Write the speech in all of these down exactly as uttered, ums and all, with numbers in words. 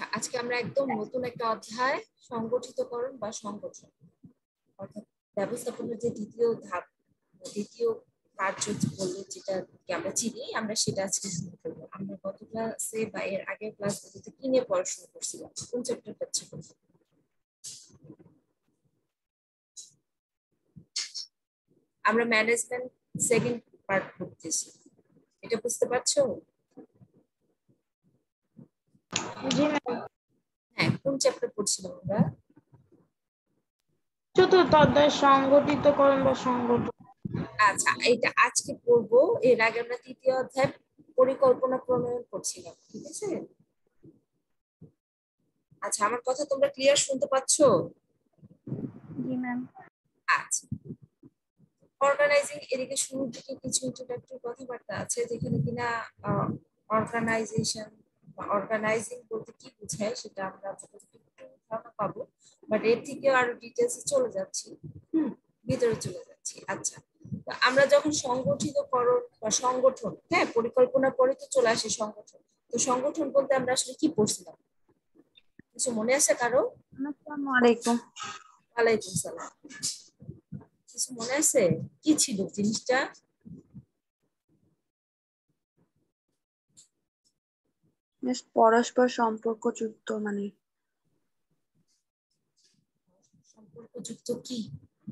আজকে আমরা একদম নতুন একটা অধ্যায় সংগঠিতকরণ বা সংগঠন অর্থাৎ ব্যবস্থাপনার যে দ্বিতীয় ধাপ দ্বিতীয় কার্য বললে যেটাকে আমরা চিনি আমরা সেটা আজকে শুরু করবো। আমরা গত ক্লাসে বা এর আগের ক্লাসগুলোতে কি নিয়ে পড়াশোনা করছিলাম, কোন চ্যাপ্টারটা ছিল? আমরা ম্যানেজমেন্ট সেকেন্ড পার্ট করতেছি, এটা বুঝতে পারছো? জি ম্যাম। হ্যাঁ, কোন চ্যাপ্টার পড়ছিলাম আমরা? চতুর্থ অধ্যায় সংগঠিতকরণ বা সংগঠন। আচ্ছা, এটা আজকে পড়বো। এর আগে আমরা তৃতীয় অধ্যায় পরিকল্পনা প্রণয়ন করছিলাম, ঠিক আছে? আচ্ছা, আমার কথা তোমরা ক্লিয়ার শুনতে পাচ্ছো? জি ম্যাম। আচ্ছা, অর্গানাইজিং এদিকে শুরু থেকে কিছু ইন্ট্রোডাক্টরি কথাবার্তা আছে যেখানে কিনা অর্গানাইজেশন বা অর্গানাইজিং বলতে কি বোঝায় সেটা আমরা একটু ধারণা পাবো, বাট এর থেকেও আরো ডিটেলসে চলে যাচ্ছি, হুম ভিতরে চলে যাচ্ছি। আচ্ছা, তো আমরা যখন সংগঠিতকরণ বা সংগঠন, হ্যাঁ পরিকল্পনা পরে তো চলে আসে সংগঠন। তো সংগঠন বলতে আমরা আসলে কি পড়ছিলাম, কিছু মনে আছে কারো? আসসালামু আলাইকুম। ওয়ালাইকুম সালাম। কিছু মনে আছে কি ছিল জিনিসটা? পরস্পর সম্পর্কযুক্ত, মানে সম্পর্কযুক্ত কি?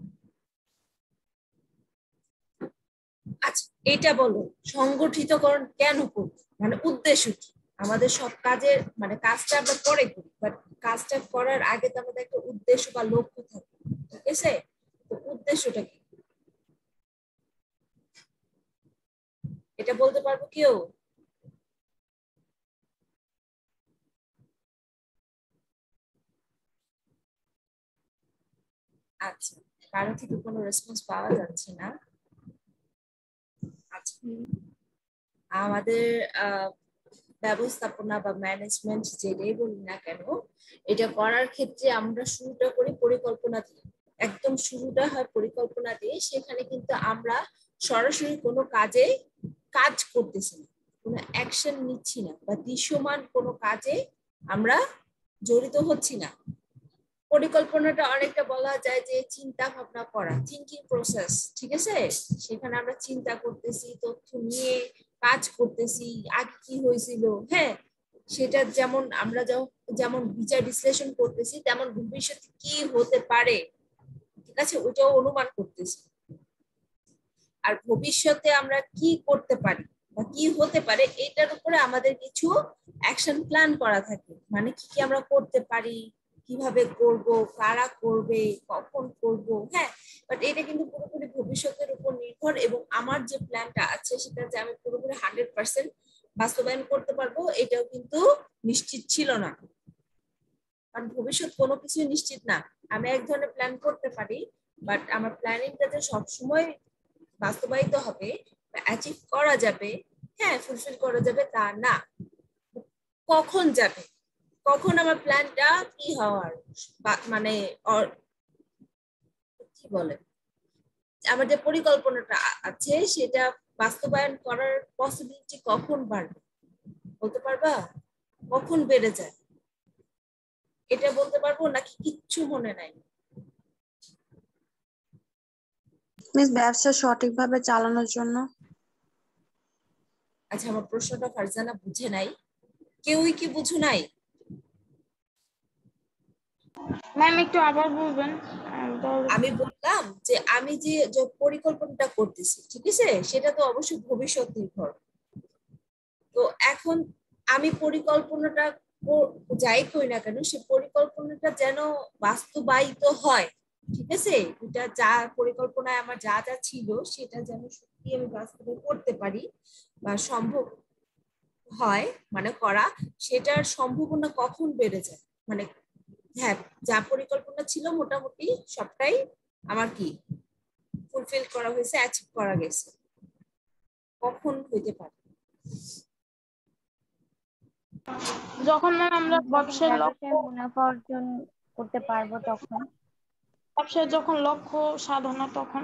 আচ্ছা, এটা বলো সংগঠিতকরণ কেন করব, মানে উদ্দেশ্য কি? আমাদের সব কাজের মানে কাজটা আমরা পরে করি, বাট কাজটা করার আগে তো আমাদের একটা উদ্দেশ্য বা লক্ষ্য থাকে, ঠিক আছে? তো উদ্দেশ্যটা কি এটা বলতে পারবো কেউ? আচ্ছা, কারো থেকে কোনো রেসপন্স পাওয়া যাচ্ছে না। আচ্ছা, আমাদের আহ ব্যবস্থাপনা বা ম্যানেজমেন্ট যেটাই বলি না কেন, এটা করার ক্ষেত্রে আমরা শুরুটা করি পরিকল্পনা দিয়ে। একদম শুরুটা হয় পরিকল্পনা দিয়ে, সেখানে কিন্তু আমরা সরাসরি কোনো কাজে কাজ করতেছি না, কোনো অ্যাকশন নিচ্ছি না বা দৃশ্যমান কোনো কাজে আমরা জড়িত হচ্ছি না। পরিকল্পনাটা অনেকটা বলা যায় যে চিন্তা ভাবনা করা, থিঙ্কিং প্রসেস, ঠিক আছে? সেখানে আমরা চিন্তা করতেছি, তথ্য নিয়ে কাজ করতেছি, আগে কি হয়েছিল, হ্যাঁ সেটা যেমন আমরা যেমন বিচার বিশ্লেষণ করতেছি তেমন ভবিষ্যতে কি হতে পারে, ঠিক আছে, ওটাও অনুমান করতেছি। আর ভবিষ্যতে আমরা কি করতে পারি বা কি হতে পারে এটার উপরে আমাদের কিছু অ্যাকশন প্ল্যান করা থাকে, মানে কি কি আমরা করতে পারি, কিভাবে করব, কারা করবে, কখন করব, হ্যাঁ বাট এটা কিন্তু পুরোপুরি ভবিষ্যতের উপর নির্ভর, এবং আমার যে প্ল্যানটা আছে সেটা যে আমি পুরোপুরি হান্ড্রেড পার্সেন্ট বাস্তবায়ন করতে পারবো এটাও কিন্তু নিশ্চিত ছিল না, কারণ ভবিষ্যৎ কোনো কিছু নিশ্চিত না। আমি এক ধরনের প্ল্যান করতে পারি, বাট আমার প্ল্যানিংটা যে সবসময় বাস্তবায়িত হবে বা অ্যাচিভ করা যাবে, হ্যাঁ ফুলফিল করা যাবে তা না। কখন যাবে, কখন আমার প্ল্যানটা কি হওয়ার মানে কি বলে আমার যে পরিকল্পনাটা আছে সেটা বাস্তবায়ন করার পসিবিলিটি কখন বাড়বে বলতে পারবা? কখন বেড়ে যায় এটা বলতে পারবো নাকি কিচ্ছু মনে নাই? মিস ব্যবসা সঠিকভাবে চালানোর জন্য। আচ্ছা, আমার প্রশ্নটা ফারজানা বুঝে নাই, কেউই কি বুঝো নাই? ম্যাম একটু আবার বলবেন। আমি বললাম যে আমি যে যে পরিকল্পনাটা করতেছি, ঠিক আছে, সেটা তো অবশ্যই ভবিষ্যৎ নির্ভর। তো এখন আমি পরিকল্পনাটা যাই করি না কেন সে পরিকল্পনাটা যেন বাস্তবায়িত হয়, ঠিক আছে, এটা যা পরিকল্পনায় আমার যা যা ছিল সেটা যেন সত্যি আমি বাস্তবে করতে পারি বা সম্ভব হয় মানে করা, সেটার সম্ভাবনা কখন বেড়ে যায়, মানে হ্যাঁ যা পরিকল্পনা ছিল মোটামুটি সবটাই আমার কি ফুলফিল করা হয়েছে, অ্যাচিভ করা গেছে, কখন হইতে পারে? যখন ম্যাম আমরা ব্যবসার লক্ষ্য মুনাফা অর্জন করতে পারবো তখন। ব্যবসার যখন লক্ষ্য সাধনা তখন।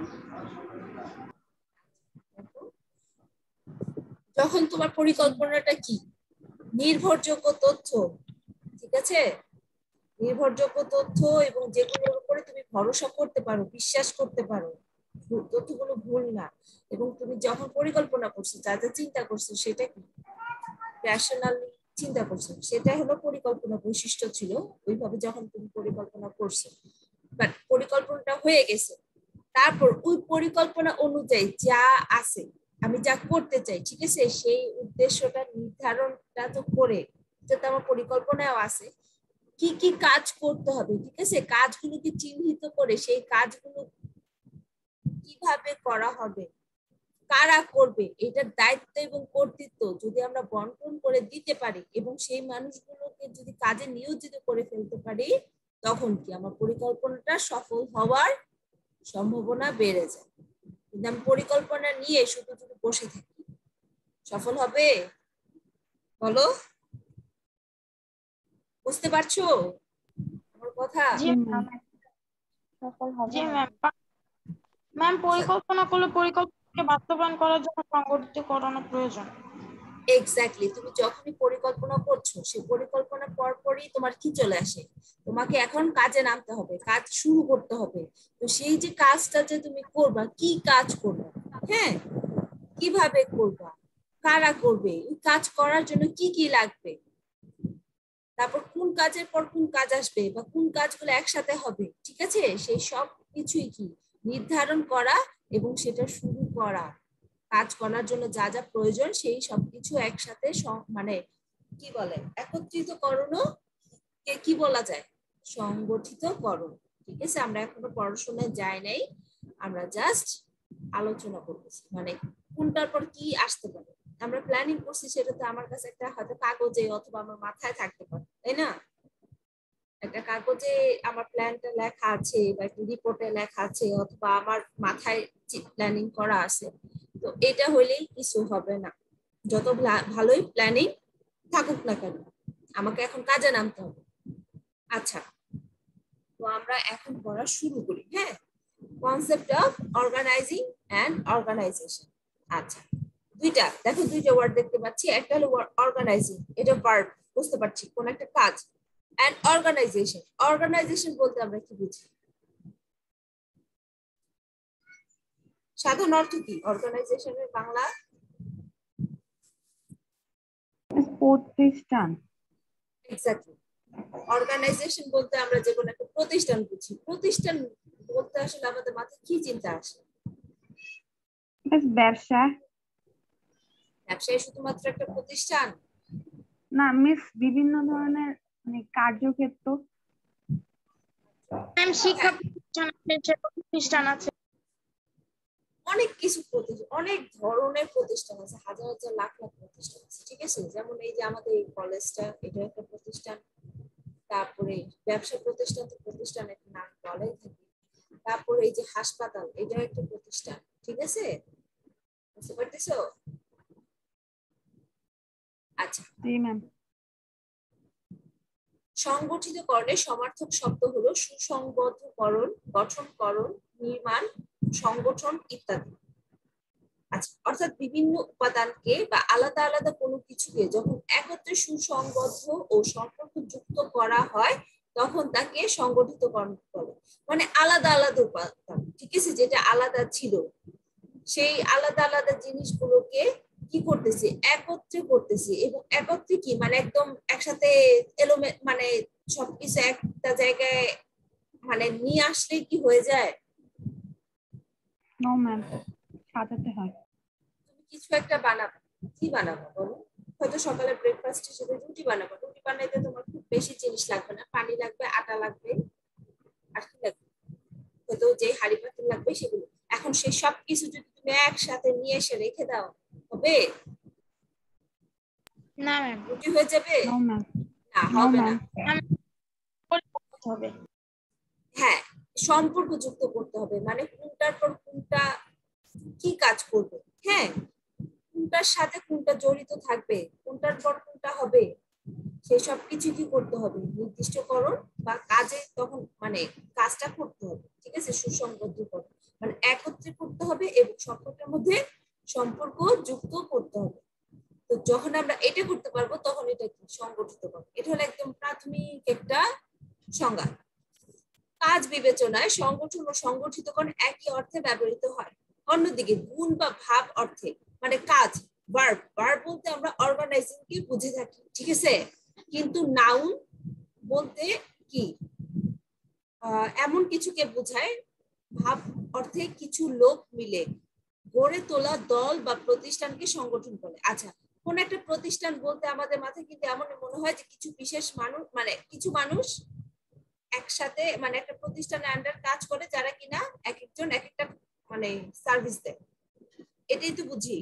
যখন তোমার পরিকল্পনাটা কি নির্ভরযোগ্য তথ্য, ঠিক ঠিক আছে? নির্ভরযোগ্য তথ্য এবং যেগুলোর উপরে তুমি ভরসা করতে পারো, বিশ্বাস করতে পারো, তথ্যগুলো ভুল না। এবং তুমি যখন পরিকল্পনা করছো, যা যা চিন্তা করছো সেটা কি রেশনালি চিন্তা করছো, সেটা হলো পরিকল্পনা বৈশিষ্ট্য ছিল ওইভাবে যখন তুমি পরিকল্পনা করছো। বাট পরিকল্পনাটা হয়ে গেছে, তারপর ওই পরিকল্পনা অনুযায়ী যা আছে, আমি যা করতে চাই, ঠিক আছে, সেই উদ্দেশ্যটা নির্ধারণটা তো করে, যেটা আমার পরিকল্পনাও আছে, কি কি কাজ করতে হবে, ঠিক আছে, কাজগুলোকে চিহ্নিত করে সেই কাজগুলো কিভাবে করা হবে, কারা করবে, এটার দায়িত্ব এবং কর্তৃত্ব যদি আমরা বন্টন করে দিতে পারি এবং সেই মানুষগুলোকে যদি কাজে নিয়োজিত করে ফেলতে পারি, তখন কি আমার পরিকল্পনাটা সফল হওয়ার সম্ভাবনা বেড়ে যায়। কিন্তু আমি পরিকল্পনা নিয়ে শুধু শুধু বসে থাকি, সফল হবে? বলো, বুঝতে পারছো আমার কথা? জি ম্যাম। জি ম্যাম। ম্যাম পরিকল্পনা করলে পরিকল্পনাকে বাস্তবায়ন করার জন্য সংগঠিত করানো প্রয়োজন। এক্স্যাক্টলি, তুমি যখনই পরিকল্পনা করছো সেই পরিকল্পনার পরপরই তোমার কি চলে আসে, তোমাকে এখন কাজে নামতে হবে, কাজ শুরু করতে হবে। তো সেই যে কাজটা যে তুমি করবা, কি কাজ করবা, হ্যাঁ, কিভাবে করবা, কারা করবে, এই কাজ করার জন্য কি কি লাগবে, তারপর কোন কাজের পর কোন কাজ আসবে বা কোন কাজগুলো একসাথে হবে, ঠিক আছে, সেই সব কিছুই কি নির্ধারণ করা এবং সেটা শুরু করা। কাজ করার জন্য যা যা প্রয়োজন সেই সবকিছু একসাথে মানে কি বলে একত্রিতকরণ কে কি বলা যায়, সংগঠিতকরণ। ঠিক আছে, আমরা এখনো পড়াশোনায় যাই নাই, আমরা জাস্ট আলোচনা করতেছি, মানে কোনটার পর কি আসতে পারে। আমরা প্ল্যানিং করছি, সেটা তো আমার কাছে একটা হয়তো কাগজে অথবা আমার মাথায় থাকতে পারে, তাই না? একটা কাগজে আমার প্ল্যানটা লেখা আছে বা একটা রিপোর্টে লেখা আছে অথবা আমার মাথায় প্ল্যানিং করা আছে, তো এটা হইলেই কিছু হবে না, যত ভালোই প্ল্যানিং থাকুক না কেন, আমাকে এখন কাজে নামতে হবে। আচ্ছা, তো আমরা এখন পড়া শুরু করি। হ্যাঁ, concept of organizing and organization. আচ্ছা, দুইটা দেখো, দুইটা ওয়ার্ড দেখতে পাচ্ছি, একটা হলো অর্গানাইজিং, এটা ভার্ব, বুঝতে পারছি কোন একটা কাজ, এন্ড অর্গানাইজেশন। অর্গানাইজেশন বলতে আমরা কি বুঝি, সাধারণ অর্থ কি অর্গানাইজেশনের বাংলা? প্রতিষ্ঠান। এক্স্যাক্টলি, অর্গানাইজেশন বলতে আমরা যে কোনো একটা প্রতিষ্ঠান বুঝি। প্রতিষ্ঠান বলতে আসলে আমাদের মাথায় কি চিন্তা আসে? ব্যবসা। ব্যবসায় শুধুমাত্র একটা প্রতিষ্ঠান না মিস, বিভিন্ন ধরনের মানে কার্যক্ষেত্র। ম্যাম শিক্ষা প্রতিষ্ঠান আছে, সেবা প্রতিষ্ঠান আছে, অনেক কিছু প্রতিষ্ঠান, অনেক ধরনের প্রতিষ্ঠান আছে, হাজার হাজার লাখ লাখ প্রতিষ্ঠান আছে, ঠিক আছে। যেমন এই যে আমাদের এই কলেজটা, এটা একটা প্রতিষ্ঠান। তারপরে ব্যবসা প্রতিষ্ঠান, তো প্রতিষ্ঠান একটা নাম বলাই থাকে। তারপরে এই যে হাসপাতাল, এটা একটা প্রতিষ্ঠান, ঠিক আছে, বুঝতে পারতেছো? আচ্ছা, সংগঠিতকরণের সমার্থক শব্দ হলো সুসংবদ্ধকরণ, গঠনকরণ, নির্মাণ, সংগঠন ইত্যাদি। আচ্ছা, অর্থাৎ বিভিন্ন উপাদানকে বা আলাদা আলাদা কোনো কিছুকে যখন একত্রে সুসংবদ্ধ ও সম্পর্কযুক্ত করা হয় তখন তাকে সংগঠিতকরণ বলে। মানে আলাদা আলাদা উপাদান, ঠিক আছে, যেটা আলাদা ছিল সেই আলাদা আলাদা জিনিসগুলোকে কি করতেছে, একত্রে করতেছে। এবং একত্রে কি মানে একদম একসাথে এলোমে মানে সবকিছু একটা জায়গায় মানে নিয়ে আসলে কি হয়ে যায়? নো ম্যাম, সাজাতে হয়। তুমি কিছু একটা বানাবো, কি বানাবো বলো? হয়তো সকালে ব্রেকফাস্ট হিসেবে রুটি বানাবো। রুটি বানাইতে তোমার খুব বেশি জিনিস লাগবে না, পানি লাগবে, আটা লাগবে, আর কি লাগবে, হয়তো যে হাঁড়ি পাতিল লাগবে সেগুলো। এখন সেই সব কিছু যদি তুমি একসাথে নিয়ে এসে রেখে দাও, হবে? না ম্যাম, রুটি হয়ে যাবে? নো ম্যাম, না, নো হবে ম্যাম। না। হবে। হ্যাঁ, সম্পর্ক যুক্ত করতে হবে, মানে কোনটার পর কোনটা কি কাজ করবে, হ্যাঁ, কোনটার সাথে কোনটা জড়িত থাকবে, কোনটার পর কোনটা হবে, সেই সব কিছু কি করতে হবে, নির্দিষ্টকরণ বা কাজে তখন মানে কাজটা করতে হবে, ঠিক আছে, সুসংবদ্ধকরণ মানে একত্রে করতে হবে এবং সম্পর্কের মধ্যে সম্পর্ক যুক্ত করতে হবে। তো তো যখন আমরা এটা করতে পারবো তখন এটা কি সংগঠিত করব। এটা হলো একদম প্রাথমিক একটা সংজ্ঞা। কাজ বিবেচনায় সংগঠন ও সংগঠিতকরণ একই অর্থে ব্যবহৃত হয়। অন্যদিকে গুণ বা ভাব অর্থে মানে কাজ ভার্ব ভার্ব বলতে আমরা অর্গানাইজিং কে বুঝে থাকি, ঠিক আছে? কিন্তু নাউন বলতে কি এমন কিছুকে বোঝায়। ভাব অর্থে কিছু লোক মিলে গড়ে তোলা দল বা প্রতিষ্ঠানকে সংগঠন বলে। আচ্ছা, কোন একটা প্রতিষ্ঠান বলতে আমাদের মাথায় কিন্তু এমন মনে হয় যে কিছু বিশেষ মানুষ মানে কিছু মানুষ একসাথে মানে একটা প্রতিষ্ঠানের আন্ডার কাজ করে, যারা কিনা এক একজন এক একটা মানে সার্ভিস দেয়। এটাই তো বুঝি।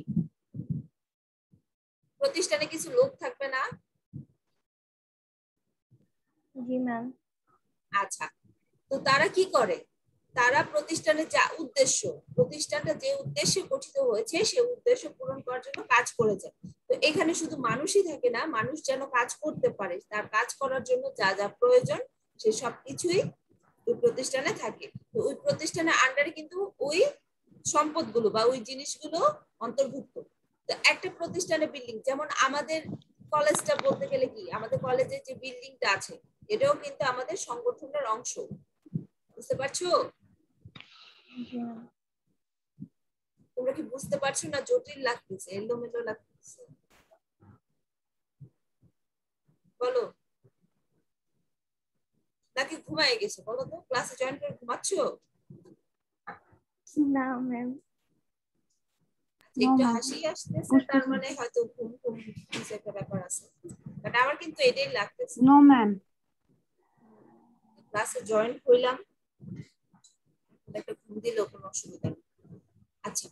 প্রতিষ্ঠানে কিছু লোক থাকবে না? জি ম্যাম। আচ্ছা, তো তারা কি করে? তারা প্রতিষ্ঠানের যা উদ্দেশ্য, প্রতিষ্ঠানটা যে উদ্দেশ্যে গঠিত হয়েছে সেই উদ্দেশ্য পূরণ করার জন্য কাজ করে যায়। তো এখানে শুধু মানুষই থাকে না, মানুষ যেন কাজ করতে পারে, তার কাজ করার জন্য যা যা প্রয়োজন সে সবকিছুই ওই প্রতিষ্ঠানে থাকে। তো ওই প্রতিষ্ঠানের আন্ডারে কিন্তু ওই সম্পদগুলো বা ওই জিনিসগুলো অন্তর্ভুক্ত। তো একটা প্রতিষ্ঠানে বিল্ডিং, যেমন আমাদের কলেজটা বলতে গেলে কি, আমাদের কলেজের যে বিল্ডিংটা আছে এটাও কিন্তু আমাদের সংগঠনের অংশ। বুঝতে পারছো? তোমরা কি বুঝতে পারছো না জটিল লাগতেছে, এলোমেলো লাগতেছে? বলো, নাকি ঘুমায় গেছে? বলো তো, ক্লাসে জয়েন করে ঘুমাচ্ছো? না ম্যাম। একটু হাসি আসতেছে, তার মানে হয়তো ঘুম ঘুম কিছু একটা ব্যাপার আছে, বাট আমার কিন্তু এটাই লাগতেছে। No ma'am. ক্লাসে জয়েন করলাম, একটা ঘুম দিলেও কোনো অসুবিধা নেই। আচ্ছা,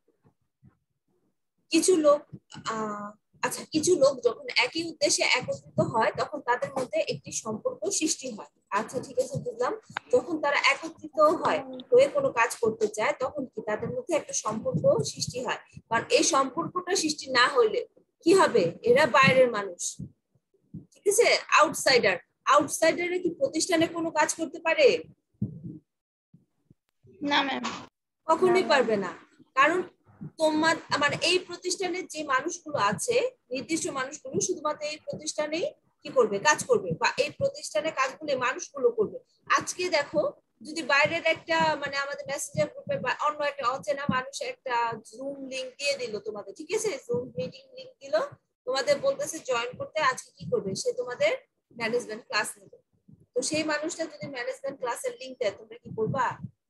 কিছু লোক আহ আচ্ছা কিছু লোক যখন একই উদ্দেশ্যে একত্রিত হয় তখন তাদের মধ্যে একটি সম্পর্ক সৃষ্টি হয়। আচ্ছা ঠিক আছে, বুঝলাম। যখন তারা একত্রিত হয় হয়ে কোনো কাজ করতে চায় তখন কি তাদের মধ্যে একটা সম্পর্ক সৃষ্টি হয়। কারণ এই সম্পর্কটা সৃষ্টি না হইলে কি হবে? এরা বাইরের মানুষ, ঠিক আছে, আউটসাইডার। আউটসাইডারে কি প্রতিষ্ঠানে কোনো কাজ করতে পারে? না ম্যাম। কখনোই পারবে না। কারণ তোমার মানে এই প্রতিষ্ঠানের যে মানুষগুলো আছে, নির্দিষ্ট মানুষগুলো শুধুমাত্র এই প্রতিষ্ঠানেই কি করবে? কাজ করবে, বা এই প্রতিষ্ঠানে কাজগুলো মানুষগুলো করবে। আজকে দেখো, যদি বাইরের একটা মানে আমাদের মেসেঞ্জার গ্রুপে বা অন্য একটা অচেনা মানুষ একটা জুম লিংক দিয়ে দিল তোমাদের, ঠিক আছে, জুম মিটিং লিংক দিল, তোমাদের বলতেছে জয়েন করতে, আজকে কি করবে? সে তোমাদের ম্যানেজমেন্ট ক্লাস নেবে। তো সেই মানুষটা যদি ম্যানেজমেন্ট ক্লাসের লিংক দেয়, তোমরা কি করবা?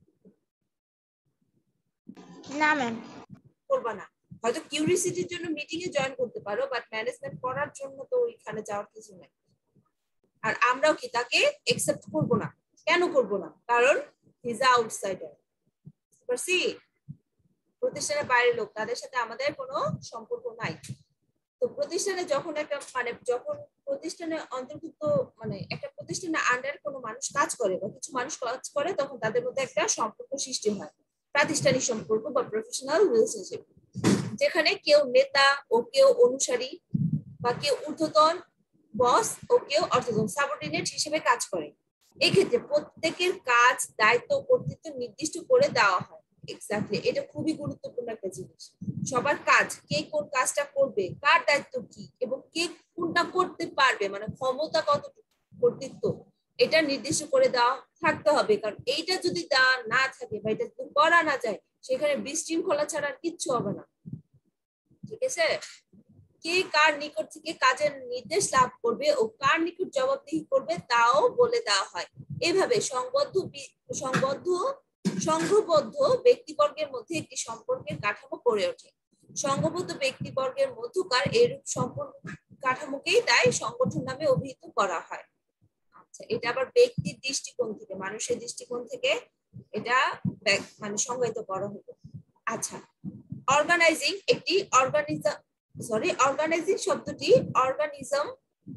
না ম্যাম। করবা না। হয়তো কিউরিসিটির জন্য মিটিং এ জয়েন করতে পারো, বাট ম্যানেজমেন্ট করার জন্য তো ওইখানে যাওয়ার কিছু নেই। আর আমরাও কি তাকে একসেপ্ট করব না? কেন করব না? কারণ হি ইজ আউটসাইডার। বুঝছি? প্রতিষ্ঠানের বাইরের লোক, তাদের সাথে আমাদের কোনো সম্পর্ক নাই। তো প্রতিষ্ঠানে যখন একটা মানে যখন প্রতিষ্ঠানে অন্তর্ভুক্ত মানে একটা প্রতিষ্ঠানের আন্ডারে কোনো মানুষ কাজ করে বা কিছু মানুষ কাজ করে, তখন তাদের মধ্যে একটা সম্পর্ক সৃষ্টি হয়, প্রাতিষ্ঠানিক সম্পর্ক বা প্রফেশনাল রিলেশনশিপ, যেখানে কেউ নেতা ও কেউ অনুসারী বা কেউ ঊর্ধ্বতন বস ও কেউ অর্থতন সাবঅর্ডিনেট হিসেবে কাজ করে। এই ক্ষেত্রে প্রত্যেকের কাজ, দায়িত্ব, কর্তৃত্ব নির্দিষ্ট করে দেওয়া হয়। এক্স্যাক্টলি, এটা খুবই গুরুত্বপূর্ণ একটা জিনিস। সবার কাজ, কে কোন কাজটা করবে, কার দায়িত্ব কি, এবং কে কোনটা করতে পারবে, মানে ক্ষমতা কতটুকু, কর্তৃত্ব, এটা নির্দিষ্ট করে দেওয়া থাকতে হবে। কারণ এইটা যদি দেওয়া না থাকে বা এটা যদি করা না যায়, সেখানে বিশৃঙ্খলা ছাড়া আর কিচ্ছু হবে না, ঠিক আছে? কে কার নিকট থেকে কাজের নির্দেশ লাভ করবে ও কার নিকট জবাবদিহি করবে তাও বলে দেওয়া হয়। এভাবে সংবদ্ধ সংবদ্ধ সংঘবদ্ধ ব্যক্তিবর্গের মধ্যে একটি সম্পর্কের কাঠামো গড়ে ওঠে। সংঘবদ্ধ ব্যক্তিবর্গের মধ্যকার এরূপ সম্পর্ক কাঠামোকেই তাই সংগঠন নামে অভিহিত করা হয়। আচ্ছা, এটা আবার ব্যক্তির দৃষ্টিকোণ থেকে, মানুষের দৃষ্টিকোণ থেকে এটা মানে সংজ্ঞায়িত করা হলো। আচ্ছা, অর্গানাইজিং একটি অর্গানিজম সরি অর্গানাইজিং শব্দটি অর্গানিজম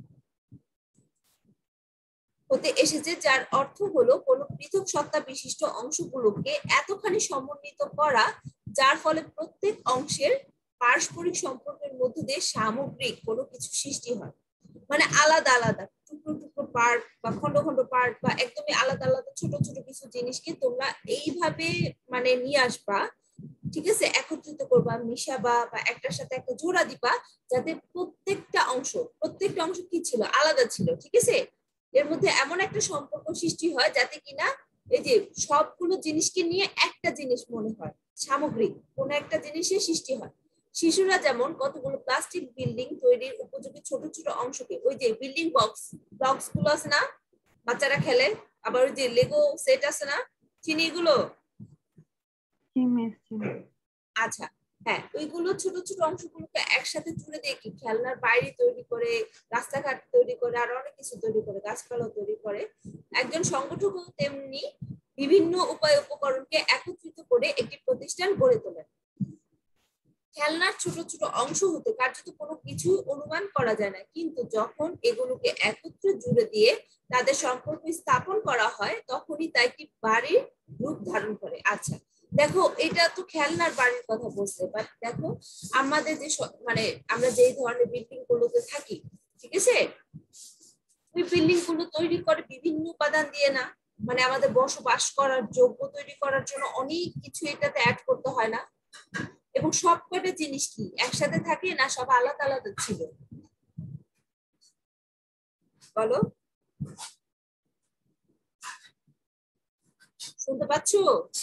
হতে এসেছে, যার অর্থ হলো কোনো পৃথক সত্তা বিশিষ্ট অংশগুলোকে এতখানি সমন্বিত করা যার ফলে প্রত্যেক অংশের পারস্পরিক সম্পর্কের মধ্য দিয়ে সামগ্রিক কোনো কিছু সৃষ্টি হয়। মানে আলাদা আলাদা টুকরো টুকরো পার্ট বা খন্ড খন্ড পার্ট বা একদমই আলাদা আলাদা ছোট ছোট কিছু জিনিসকে তোমরা এইভাবে মানে নিয়ে আসবা ঠিক আছে, একত্রিত করবা, মিশাবা বা একটার সাথে একটা জোড়া দিবা, যাতে প্রত্যেকটা অংশ প্রত্যেকটা অংশ কি ছিল, আলাদা ছিল। ঠিক আছে, এর মধ্যে এমন একটা সম্পর্ক সৃষ্টি হয় যাতে কিনা এই যে সবগুলো জিনিসকে নিয়ে একটা জিনিস মনে হয়, সামগ্রিক কোন একটা জিনিসের সৃষ্টি হয়। শিশুরা যেমন কতগুলো প্লাস্টিক বিল্ডিং তৈরির উপযোগী ছোট ছোট অংশকে, ওই যে বিল্ডিং বক্স ব্লকস গুলো আছে না, বাচ্চারা খেলে, আবার ওই যে লেগো সেট আছে না, চিনি এগুলো? আচ্ছা, হ্যাঁ, ওইগুলো ছোট ছোট অংশগুলোকে একসাথে জুড়ে দিয়ে কি খেলনার বাইরে তৈরি করে, রাস্তাঘাট তৈরি করে, আর অনেক কিছু তৈরি করে, গাছপালা তৈরি করে। একজন সংগঠক তেমনি বিভিন্ন উপায় উপকরণকে একত্রিত করে একটি প্রতিষ্ঠান গড়ে তোলেন। খেলনার ছোট ছোট অংশ হতে কার্যত কোনো কিছু অনুমান করা যায় না, কিন্তু যখন এগুলোকে একত্রে জুড়ে দিয়ে তাদের সম্পর্ক স্থাপন করা হয় তখনই তা একটি বাড়ির রূপ ধারণ করে। আচ্ছা দেখো, এটা তো খেলনার বাড়ির কথা বলছে, বাট দেখো আমাদের যে মানে আমরা যে ধরনের বিল্ডিং গুলোতে থাকি, ঠিক আছে, ওই বিল্ডিং গুলো তৈরি করে বিভিন্ন উপাদান দিয়ে না, মানে আমাদের বসবাস করার যোগ্য তৈরি করার জন্য অনেক কিছু এটাতে অ্যাড করতে হয় না? এবং সব কটা জিনিস কি একসাথে থাকে না সব আলাদা আলাদা ছিল? বলো, শুনতে পাচ্ছো?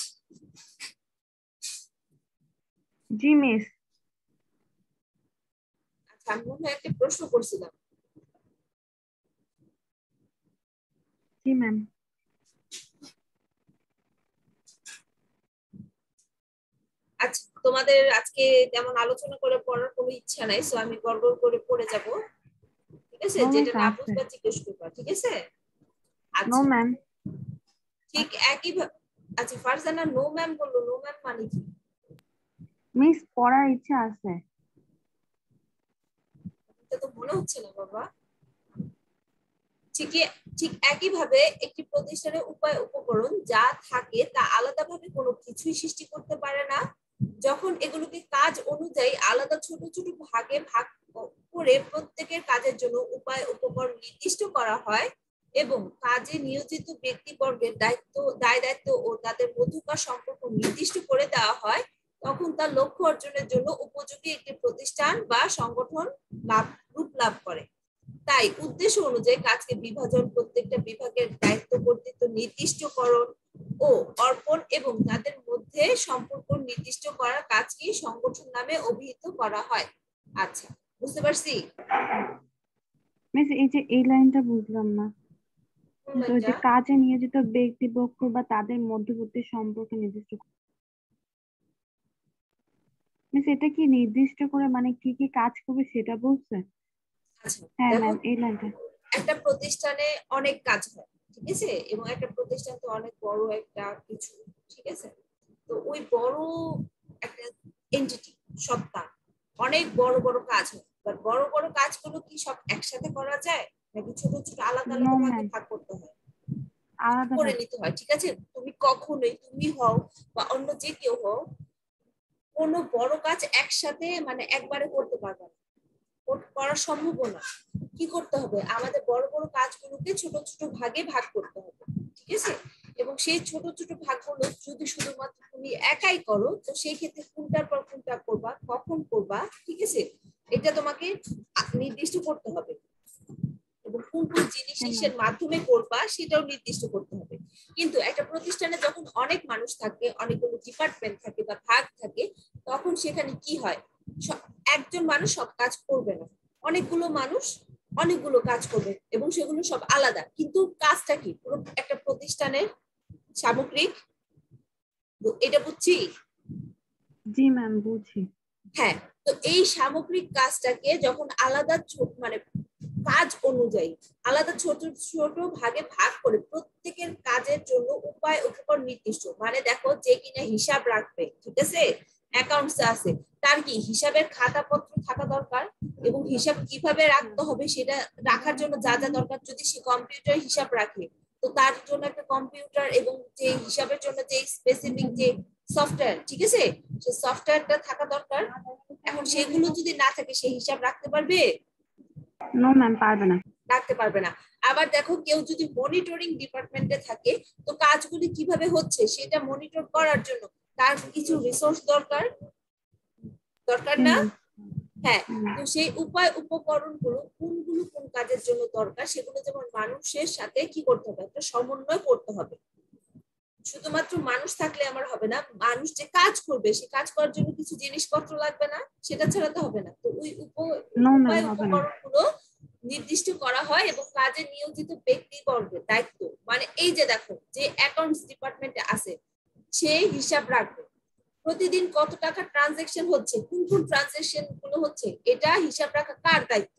জি মিস। আচ্ছা, আমি মনে হয় একটা প্রশ্ন করছিলাম। জি ম্যাম। আচ্ছা, তোমাদের আজকে তেমন আলোচনা করে পড়ার কোনো ইচ্ছা নাই, সো আমি গড়গড় করে পড়ে যাব। ঠিক আছে, যেটা না বুঝবা জিজ্ঞেস করবা। ঠিক আছে? No ma'am. ঠিক একই। আচ্ছা, ফারজানা নো ম্যাম বললো, নো ম্যাম মানে কি? মিস পড়ার ইচ্ছা আছে। এটা তো মনে হচ্ছে না বাবা। ঠিক ঠিক একইভাবে একটি প্রতিষ্ঠানের উপায় উপকরণ যা থাকে তা আলাদাভাবে কোনো কিছুই সৃষ্টি করতে পারে না। যখন এগুলোকে কাজ অনুযায়ী আলাদা ছোট ছোট ভাগে ভাগ করে প্রত্যেকের কাজের জন্য উপায় উপকরণ নির্দিষ্ট করা হয় এবং কাজে নিয়োজিত ব্যক্তিবর্গের দায়িত্ব দায় দায়িত্ব ও তাদের মধ্যকার সম্পর্ক নির্দিষ্ট করে দেওয়া হয়, তখন তার লক্ষ্য অর্জনের জন্য উপযোগী একটি প্রতিষ্ঠান বা সংগঠন লাভ রূপ লাভ করে। তাই উদ্দেশ্য অনুযায়ী কাজকে বিভাজন, প্রত্যেকটা বিভাগের দায়িত্ব কর্তৃত্ব নির্দিষ্টকরণ ও অর্পণ এবং তাদের মধ্যে সম্পর্ক নির্দিষ্ট করার কাজকে সংগঠন নামে অভিহিত করা হয়। আচ্ছা, বুঝতে পারছি? মিস এই যে এই লাইনটা বুঝলাম না। তো যে কাজে নিয়োজিত ব্যক্তিপক্ষ বা তাদের মধ্যবর্তী সম্পর্ক নির্দিষ্ট, মিস এটা কি নির্দিষ্ট করে মানে কি কি কাজ করবে সেটা বলছে? হ্যাঁ ম্যাম, এই লাইনটা। একটা প্রতিষ্ঠানে অনেক কাজ হয়, ঠিক আছে, এবং একটা প্রতিষ্ঠান তো অনেক বড় একটা কিছু, ঠিক আছে, তো ওই বড় একটা এন্টিটি, সত্তা, অনেক বড় বড় কাজ হয়। বাট বড় বড় কাজগুলো কি সব একসাথে করা যায় নাকি ছোট ছোট আলাদা আলাদা ভাগে ভাগ করতে হয়? আলাদা করে নিতে হয়। ঠিক আছে, তুমি কখনোই তুমি হও বা অন্য যে কেউ হও কোনো বড় কাজ একসাথে মানে একবারে করতে পারবে না, করা সম্ভব না। কি করতে হবে, আমাদের বড় বড় কাজগুলোকে ছোট ছোট ভাগে ভাগ করতে হবে। ঠিক আছে, এবং সেই ছোট ছোট ভাগগুলো যদি শুধুমাত্র তুমি একাই করো তো সেই ক্ষেত্রে কোনটার পর কোনটা করবা, কখন করবা, ঠিক আছে, এটা তোমাকে নির্দিষ্ট করতে হবে এবং কোন কোন জিনিসের মাধ্যমে করবা সেটাও নির্দিষ্ট করতে হবে। কিন্তু একটা প্রতিষ্ঠানে যখন অনেক মানুষ থাকে, অনেকগুলো ডিপার্টমেন্ট থাকে বা ভাগ থাকে, তখন সেখানে কি হয়, একজন মানুষ সব কাজ করবে না, অনেকগুলো মানুষ অনেকগুলো কাজ করবে এবং সেগুলো সব আলাদা, কিন্তু কাজটা কি পুরো একটা প্রতিষ্ঠানের সামগ্রিক। এটা বুঝছি? জি ম্যাম, বুঝি। হ্যাঁ, তো এই সামগ্রিক কাজটাকে যখন আলাদা মানে কাজ অনুযায়ী আলাদা ছোট ছোট ভাগে ভাগ করে প্রত্যেকের কাজের জন্য উপায় উপকরণ নির্দিষ্ট, মানে দেখো যে কিনা হিসাব রাখবে, ঠিক আছে, অ্যাকাউন্টস আছে, তার কি হিসাবের খাতাপত্র থাকা দরকার এবং হিসাব কিভাবে রাখতে হবে সেটা রাখার জন্য যা যা দরকার, যদি সে কম্পিউটার হিসাব রাখে তো তার জন্য একটা কম্পিউটার এবং যে হিসাবের জন্য যে স্পেসিফিক যে সফটওয়্যার, ঠিক আছে, সেই সফটওয়্যারটা থাকা দরকার। এখন সেগুলো যদি না থাকে সে হিসাব রাখতে পারবে? নো ম্যাম, পারবে না, রাখতে পারবে না। আবার দেখো কেউ যদি মনিটরিং ডিপার্টমেন্টে থাকে তো কাজগুলি কিভাবে হচ্ছে সেটা মনিটর করার জন্য তার কিছু রিসোর্স দরকার দরকার না? হ্যাঁ, তো সেই উপায় উপকরণগুলো কোনগুলো কোন কাজের জন্য দরকার সেগুলো যেমন মানুষের সাথে কি করতে হবে, একটা সমন্বয় করতে হবে। শুধুমাত্র মানুষ থাকলে আমার হবে না, মানুষ যে কাজ করবে সে কাজ করার জন্য কিছু জিনিসপত্র লাগবে না, সেটা ছাড়া তো হবে না। তো ওই উপায় উপকরণগুলো নির্দিষ্ট করা হয় এবং কাজে নিয়োজিত ব্যক্তিবর্গের দায়িত্ব, মানে এই যে দেখো যে অ্যাকাউন্টস ডিপার্টমেন্টে আছে সে হিসাব রাখবে প্রতিদিন কত টাকা ট্রানজাকশন হচ্ছে, কোন কোন ট্রানজাকশন গুলো হচ্ছে, এটা হিসাব রাখা কার দায়িত্ব?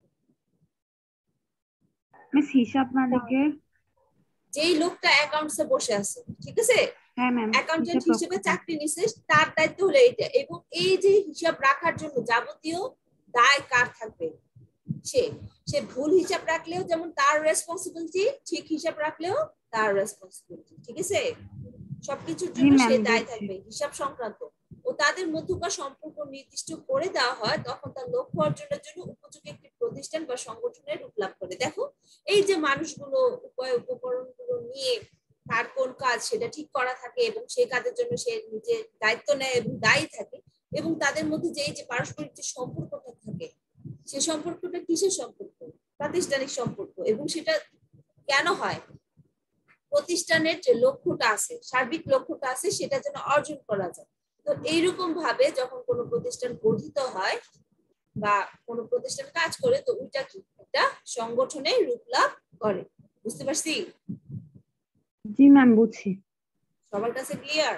মিস হিসাব মালিকের। যেই লোকটা অ্যাকাউন্টসে বসে আছে, ঠিক আছে, হ্যাঁ ম্যাম, অ্যাকাউন্টেন্ট হিসেবে চাকরি নিছে, তার দায়িত্ব হলো এটা। এবং এই যে হিসাব রাখার জন্য যাবতীয় দায় কার থাকবে? সে সে ভুল হিসাব রাখলেও যেমন তার রেসপন্সিবিলিটি, ঠিক হিসাব রাখলেও তার রেসপন্সিবিলিটি, ঠিক আছে? সবকিছুর জন্য সে দায় থাকবে হিসাব সংক্রান্ত। ও তাদের মধ্যকার সম্পর্ক নির্দিষ্ট করে দেওয়া হয়, তখন তার লক্ষ্য অর্জনের জন্য উপযোগী একটি প্রতিষ্ঠান বা সংগঠনের রূপ লাভ করে। দেখো এই যে মানুষগুলো উপায় উপকরণগুলো নিয়ে তার কোন কাজ সেটা ঠিক করা থাকে এবং সেই কাজের জন্য সে নিজে দায়িত্ব নেয় এবং দায়ী থাকে, এবং তাদের মধ্যে যে এই যে পারস্পরিক যে সম্পর্কটা থাকে সে সম্পর্কটা কিসের সম্পর্ক? প্রাতিষ্ঠানিক সম্পর্ক। এবং সেটা কেন হয়? প্রতিষ্ঠানের যে লক্ষ্যটা আছে, সার্বিক লক্ষ্যটা আছে, সেটা যেন অর্জন করা যায়। তো এইরকম ভাবে যখন কোনো প্রতিষ্ঠান গঠিত হয় বা কোনো প্রতিষ্ঠান কাজ করে, তো ওইটা কি একটা সংগঠনের রূপ লাভ করে। বুঝতে পারছি? জি ম্যাম, বুঝছি। সবার কাছে ক্লিয়ার?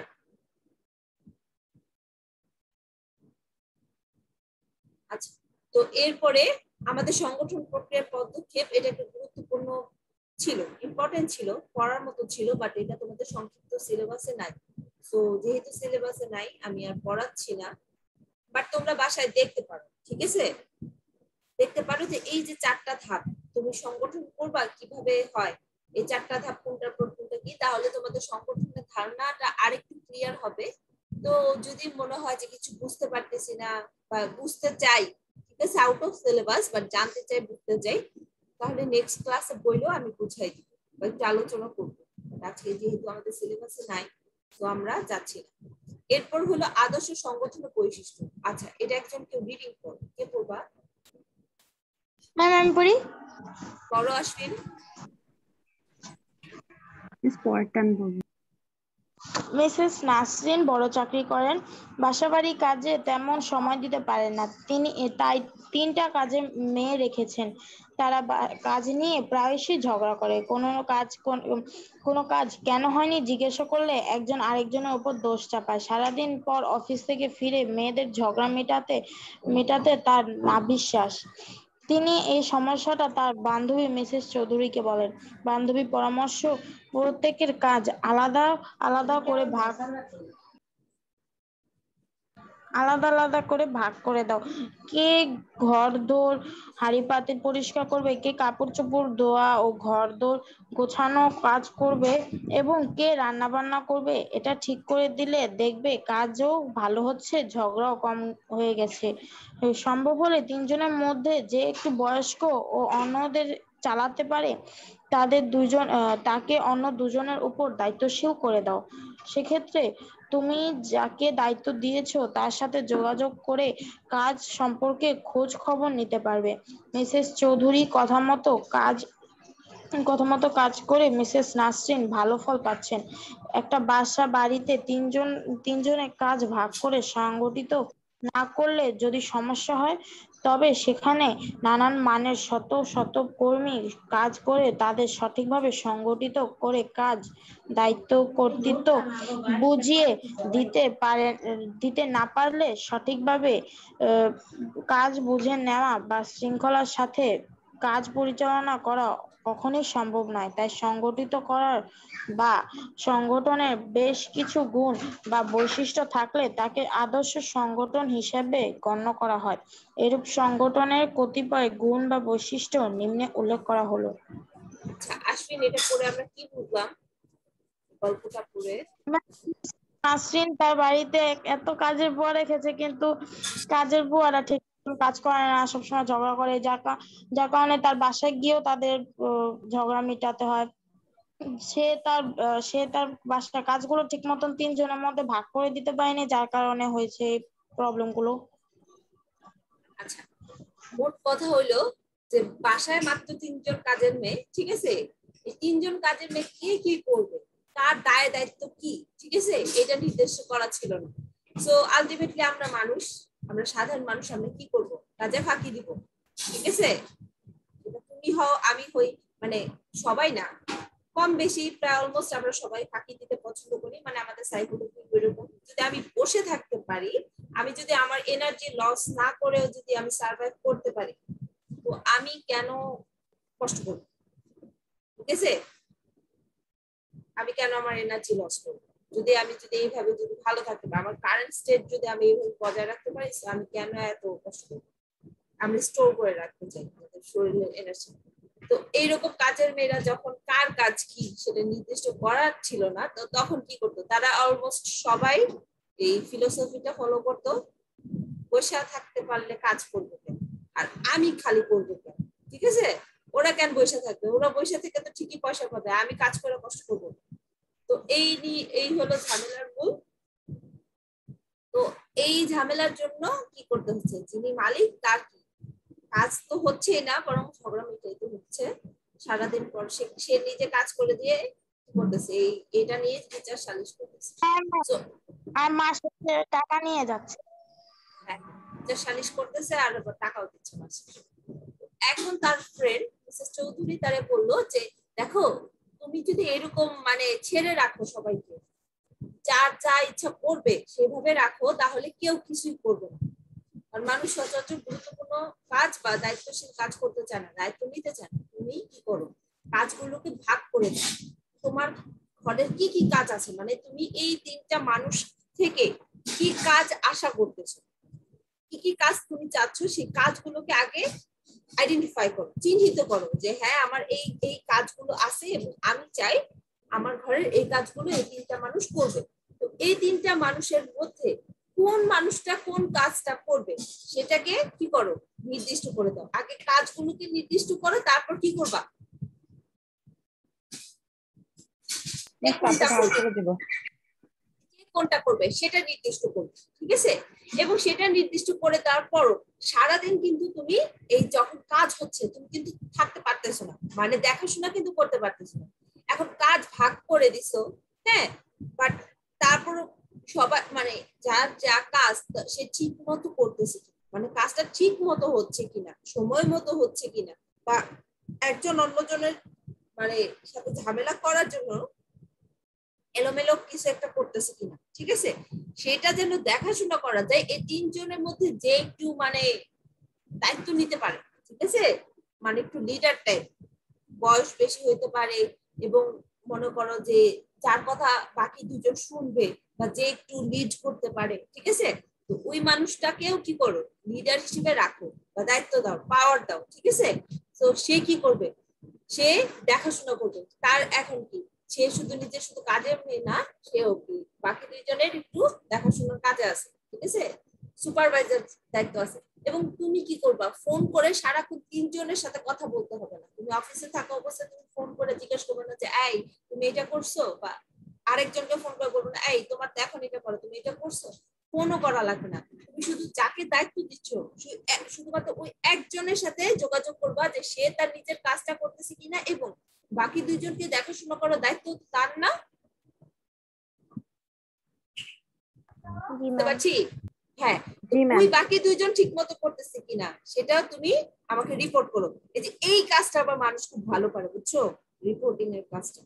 আচ্ছা, তো এরপরে আমাদের সংগঠন প্রক্রিয়ার পদক্ষেপ, এটা একটা গুরুত্বপূর্ণ ছিল, ইম্পর্টেন্ট ছিল, পড়ার মতো ছিল, বাট এটা তোমাদের সংক্ষিপ্ত সিলেবাসে নাই। তো যেহেতু সিলেবাসে নাই আমি আর পড়াচ্ছি না, বাট তোমরা বাসায় দেখতে পারো, ঠিক আছে? দেখতে পারো যে এই যে চারটা ধাপ তুমি সংগঠন করবা কিভাবে হয়, এই চারটা ধাপ কোনটার পর কোনটা কি, তাহলে তোমাদের সংগঠনের ধারণাটা আরেকটু ক্লিয়ার হবে। তো যদি মনে হয় যে কিছু বুঝতে পারতেছি না বা বুঝতে চাই, ঠিক আছে, আউট অফ সিলেবাস বাট জানতে চাই, বুঝতে চাই, তাহলে নেক্সট ক্লাসে বইলেও আমি বুঝাই দিব বা একটু আলোচনা করবো। আজকে যেহেতু আমাদের সিলেবাসে নাই তো আমরা যাচ্ছি না। এরপর হলো আদর্শ সংগঠনের বৈশিষ্ট্য। আচ্ছা, এটা একজন কেউ রিডিং করো, কে পড়বা? ম্যাম আমি পড়ি। পড়ো আশ্বিন। মিসেস নাসরিন বড় চাকরি করেন, বাসাবাড়ি কাজে তেমন সময় দিতে পারেন না। তিনি তাই তিনটা কাজে মেয়ে রেখেছেন। তারা কাজ নিয়ে প্রায়শই ঝগড়া করে। কোনো কাজ কোনো কাজ কেন হয়নি জিজ্ঞাসা করলে একজন আরেকজনের উপর দোষ চাপায়। সারাদিন পর অফিস থেকে ফিরে মেয়েদের ঝগড়া মেটাতে মেটাতে তার নাভিশ্বাস। তিনি এই সমস্যাটা তার বান্ধবী মিসেস চৌধুরীকে বলেন। বান্ধবী পরামর্শ, প্রত্যেকের কাজ আলাদা আলাদা করে ভাগ আলাদা আলাদা করে ভাগ করে দাও। কে ঘর দোর হাঁড়ি পাতিল পরিষ্কার করবে, কে কাপড় চোপড় ধোয়া ও ঘর দোর গোছানো কাজ করবে এবং কে রান্না বান্না করবে, এটা ঠিক করে দিলে দেখবে কাজও ভালো হচ্ছে, ঝগড়াও কম হয়ে গেছে। সম্ভব হলে তিনজনের মধ্যে যে একটু বয়স্ক ও অন্যদের চালাতে পারে তাদের দুজন তাকে অন্য দুজনের উপর দায়িত্বশীল করে দাও। সেক্ষেত্রে তুমি যাকে দায়িত্ব দিয়েছো তার সাথে যোগাযোগ করে কাজ সম্পর্কে খোঁজ খবর নিতে পারবে। মিসেস চৌধুরী কথা মতো কাজ কথা মতো কাজ করে মিসেস নাসরিন ভালো ফল পাচ্ছেন। একটা বাসা বাড়িতে তিনজন তিনজনের কাজ ভাগ করে সংগঠিত না করলে যদি সমস্যা হয়, তবে সেখানে নানান মানের শত শত কর্মী কাজ করে তাদের সঠিকভাবে সংগঠিত করে কাজ দায়িত্ব কর্তৃত্ব বুঝিয়ে দিতে পারে দিতে না পারলে সঠিকভাবে কাজ বুঝে নেওয়া বা শৃঙ্খলার সাথে কাজ পরিচালনা করা কখনোই সম্ভব নয়। তাই সংগঠিত করার বা সংগঠনের বেশ কিছু গুণ বা বৈশিষ্ট্য থাকলে তাকে আদর্শ সংগঠন হিসেবে গণ্য করা হয়। এরূপ সংগঠনের কতিপয় গুণ বা বৈশিষ্ট্য নিম্নে উল্লেখ করা হলো। আচ্ছা আশ্বিন, এটা পড়ে আমরা কি বুঝলাম গল্পটা পড়ে? নাসরিন তার বাড়িতে এত কাজের বুয়া রেখেছে, কিন্তু কাজের বুয়ারা ঠিক কাজ করে না, সবসময় ঝগড়া করে, যার যার কারণে তার বাসায় গিয়েও তাদের ঝগড়া মেটাতে হয়। সে তার আহ, সে তার বাসার কাজগুলো ঠিক মতন তিনজনের মধ্যে ভাগ করে দিতে পারেনি, যার কারণে হয়েছে এই প্রবলেম গুলো। আচ্ছা, মোট কথা হইলো যে বাসায় মাত্র তিনজন কাজের মেয়ে, ঠিক আছে? এই তিনজন কাজের মেয়ে কে কি করবে, তার দায় দায়িত্ব কি, ঠিক আছে, এটা নির্দেশ করা ছিল না। সো আলটিমেটলি আমরা মানুষ, আমরা সাধারণ মানুষ, আমরা কি করব, কাজে ফাঁকি দিব, ঠিক আছে? এটা তুমি হও, আমি হই, মানে সবাই না, কম বেশি প্রায় অলমোস্ট আমরা সবাই ফাঁকি দিতে পছন্দ করি, মানে আমাদের সাইকোলজি এরকম। যদি আমি বসে থাকতে পারি, আমি যদি আমার এনার্জি লস না করেও যদি আমি সার্ভাইভ করতে পারি, তো আমি কেন কষ্ট করব, ঠিক আছে? আমি কেন আমার এনার্জি লস করব? যদি আমি যদি এইভাবে যদি ভালো থাকতে পারি, আমার কারেন্ট স্টেট যদি আমি এইভাবে বজায় রাখতে পারি, আমি কেন এত কষ্ট করব? আমি স্টোর করে রাখতে চাই আমাদের শরীরের এনার্জি। তো এইরকম কাজের মেয়েরা যখন কার কাজ কি সেটা নির্দিষ্ট করার ছিল না, তো তখন কি করতো, তারা অলমোস্ট সবাই এই ফিলোসফিটা ফলো করতো, বসে থাকতে পারলে কাজ করবে কেন, আর আমি খালি করবো কেন, ঠিক আছে? ওরা কেন বসে থাকবে, ওরা বসে থেকে তো ঠিকই পয়সা পাবে, আমি কাজ করে কষ্ট করবো। তো এই নিয়ে এই হলো ঝামেলার মূল। তো এই ঝামেলার জন্য কি করতে হচ্ছে, যিনি মালিক তার কি কাজ তো হচ্ছে না, বরং ঝগড়া মিটাইতে হচ্ছে সারাদিন পর। সে সে নিজে কাজ করে দিয়ে কি করতেছে, এই এটা নিয়ে বিচার সালিশ করতেছে। আর মাস শেষে টাকা নিয়ে যাচ্ছে। হ্যাঁ, বিচার সালিশ করতেছে আর আবার টাকাও দিচ্ছে মাসে। এখন তার ফ্রেন্ড মিসেস চৌধুরী তারে বললো যে দেখো, তুমি যদি এরকম মানে ছেড়ে রাখো সবাইকে, যার যা ইচ্ছা করবে সেভাবে রাখো, তাহলে কেউ কিছুই করবে না। আর মানুষ সচরাচর গুরুত্বপূর্ণ কাজ বা দায়িত্বশীল কাজ করতে চায় না, দায়িত্ব নিতে চায় না। তুমি কি করো, কাজগুলোকে ভাগ করে দাও। তোমার ঘরের কি কি কাজ আছে, মানে তুমি এই তিনটা মানুষ থেকে কি কাজ আশা করতেছো, কি কি কাজ তুমি চাচ্ছ, সেই কাজগুলোকে আগে আইডেন্টিফাই করো, চিহ্নিত করো যে হ্যাঁ আমার এই এই কাজগুলো আছে এবং আমি চাই আমার ঘরের এই কাজগুলো এই তিনটা মানুষ করবে। তো এই তিনটা মানুষের মধ্যে কোন মানুষটা কোন কাজটা করবে সেটাকে কি করো, নির্দিষ্ট করে দাও। আগে কাজগুলোকে নির্দিষ্ট করো, তারপর কি করবা, কোনটা করবে সেটা নির্দিষ্ট করবে, ঠিক আছে? এবং সেটা নির্দিষ্ট করে দেওয়ার পরও সারাদিন কিন্তু তুমি এই যখন কাজ হচ্ছে তুমি কিন্তু থাকতে পারতেছো না, মানে দেখাশোনা কিন্তু করতে পারতেছো না। এখন কাজ ভাগ করে দিছো, হ্যাঁ, বাট তারপর সবাই মানে যার যা কাজ সে ঠিক মতো করতেছে, মানে কাজটা ঠিক মতো হচ্ছে কিনা, সময় মতো হচ্ছে কিনা, বা একজন অন্যজনের মানে সাথে ঝামেলা করার জন্য এলোমেলো কিছু একটা করতেছে কিনা, ঠিক আছে? সেটা যেন দেখাশোনা করা যায়। এই তিনজনের মধ্যে যে একটু মানে দায়িত্ব নিতে পারে, ঠিক আছে, মানে একটু লিডার টাইপ, বয়স বেশি হইতে পারে এবং মনে করো যে যার কথা বাকি দুজন শুনবে, বা যে একটু লিড করতে পারে, ঠিক আছে? তো ওই মানুষটাকেও কি করো, লিডার হিসেবে রাখো বা দায়িত্ব দাও, পাওয়ার দাও, ঠিক আছে? তো সে কি করবে, সে দেখাশোনা করবে। তার এখন কি, সে শুধু নিজে শুধু কাজে মেয়ে না, সেও কি বাকি দুইজনের একটু দেখাশোনার কাজে আছে, ঠিক আছে, সুপারভাইজার দায়িত্ব আছে। এবং তুমি কি করবা, ফোন করে সারাক্ষণ তিনজনের সাথে কথা বলতে হবে না। তুমি অফিসে থাকা অবস্থায় তুমি ফোন করে জিজ্ঞেস করবে না যে এই তুমি এটা করছো, বা আরেকজনকে ফোন করে বলবো না এই তোমার তো এখন এটা করো, তুমি এটা করছো। ফোনও করা লাগবে না, তুমি শুধু যাকে দায়িত্ব দিচ্ছ শুধুমাত্র ওই একজনের সাথে যোগাযোগ করবা যে সে তার নিজের কাজটা করতেছে কিনা, এবং বাকি দুইজনকে দেখাশোনা করার দায়িত্ব তার না। বুঝতে পারছি? হ্যাঁ, ওই বাকি দুইজন ঠিক মতো করতেছে কিনা সেটাও তুমি আমাকে রিপোর্ট করো। এই যে এই কাজটা আবার মানুষ খুব ভালো পারে, বুঝছো, রিপোর্টিং এর কাজটা।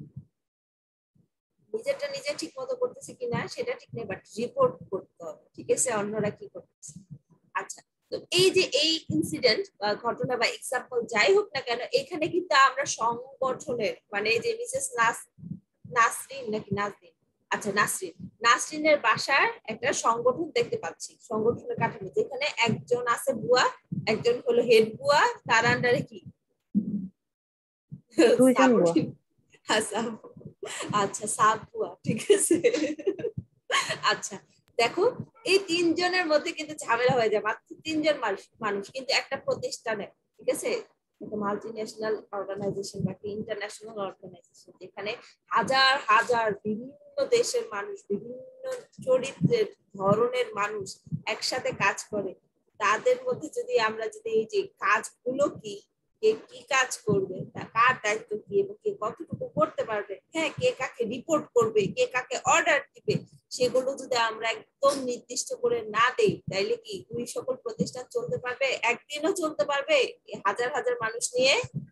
নিজেরটা নিজে ঠিক মতো করতেছে কিনা সেটা ঠিক নেই, বাট রিপোর্ট করতে হবে, ঠিক আছে, অন্যরা কি করতেছে। আচ্ছা, তো এই যে এই ইনসিডেন্ট বা ঘটনা বা এক্সাম্পল যাই হোক না কেন, এখানে কিন্তু আমরা সংগঠনের মানে এই যে মিসেস নাস নাসরিন নাকি নাজরিন, আচ্ছা নাসরিন, নাসরিনের বাসার একটা সংগঠন দেখতে পাচ্ছি, সংগঠনের কাঠামো, যেখানে একজন আছে বুয়া, একজন হলো হেড বুয়া, তার আন্ডারে কি দুইজন বুয়া। আচ্ছা আচ্ছা সাব বুয়া, ঠিক আছে। আচ্ছা দেখো, এই তিনজনের মধ্যে কিন্তু ঝামেলা হয়ে যায়, মাত্র তিনজন মানুষ মানুষ কিন্তু একটা প্রতিষ্ঠানে, ঠিক আছে? একটা মাল্টিন্যাশনাল অর্গানাইজেশন বা একটা ইন্টারন্যাশনাল অর্গানাইজেশন, যেখানে হাজার হাজার বিভিন্ন দেশের মানুষ, বিভিন্ন চরিত্রের ধরনের মানুষ একসাথে কাজ করে। তাদের মধ্যে যদি আমরা যদি এই যে কাজগুলো কি, কে কি কাজ করবে, কার দায়িত্ব কি এবং কে কতটুকু করতে পারবে, হ্যাঁ কে কাকে রিপোর্ট করবে, কে কাকে অর্ডার দিবে, সেগুলো যদি আমরা একদম নির্দিষ্ট করে না দেই, তাইলে কি ওই সকল প্রতিষ্ঠান চলতে পারবে? একদিনও চলতে পারবে হাজার হাজার মানুষ নিয়ে?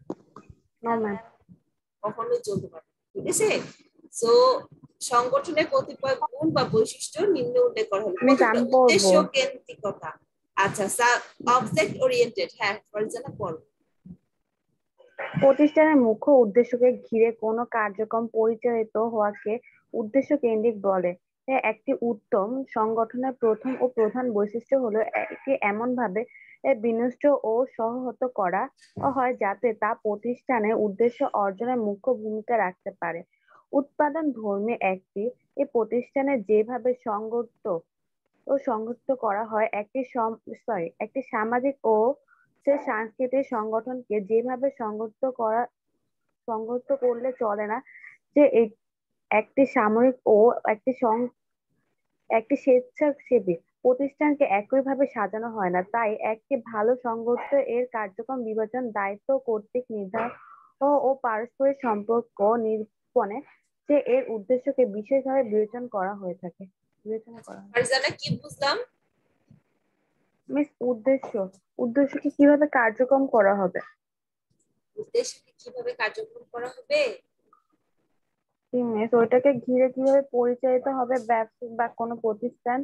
কখনোই চলতে পারবে। ঠিক আছে, সো সংগঠনের কতিপয় গুণ বা বৈশিষ্ট্য নিম্নে উল্লেখ করা হলো। উদ্দেশ্য কেন্দ্রিকতা। আচ্ছা, অবজেক্ট ওরিয়েন্টেড। হ্যাঁ ফরজানা বল। প্রতিষ্ঠানের মুখ্য উদ্দেশ্যকে ঘিরে কোনো কার্যক্রম পরিচালিত হওয়াকে উদ্দেশ্য কেন্দ্রিক বলে। একটি উত্তম সংগঠনের প্রথম ও প্রধান বৈশিষ্ট্য হলো একে এমন ভাবে বিন্যস্ত ও সংহত করা হয় যাতে তা প্রতিষ্ঠানের উদ্দেশ্য অর্জনের মুখ্য ভূমিকা রাখতে পারে। উৎপাদন ধর্মী একটি এই প্রতিষ্ঠানে যেভাবে সংগঠিত ও সংগঠিত করা হয় একটি সরি একটি সামাজিক ও সাংস্কৃতিক সংগঠনকে যেভাবে সংগঠিত করা সংগঠিত করলে চলে না, যে একটি সামরিক ও একটি একটি স্বেচ্ছাসেবী প্রতিষ্ঠানকে একইভাবে সাজানো হয় না। তাই একটি ভালো সংগঠিত এর কার্যক্রম বিভাজন, দায়িত্ব, কর্তৃক নির্ধারণ ও পারস্পরিক সম্পর্ক নিরূপণে যে এর উদ্দেশ্যকে বিশেষভাবে বিবেচনা করা হয়ে থাকে। বিবেচনা করা হয়। ফারজানা কি বুঝলাম? মিস উদ্দেশ্য উদ্দেশ্যকে কিভাবে কার্যক্রম করা হবে? উদ্দেশ্যকে কিভাবে কার্যক্রম করা হবে? মিস ওইটাকে ঘিরে কিভাবে পরিচালিত হবে ব্যবসা বা কোনো প্রতিষ্ঠান।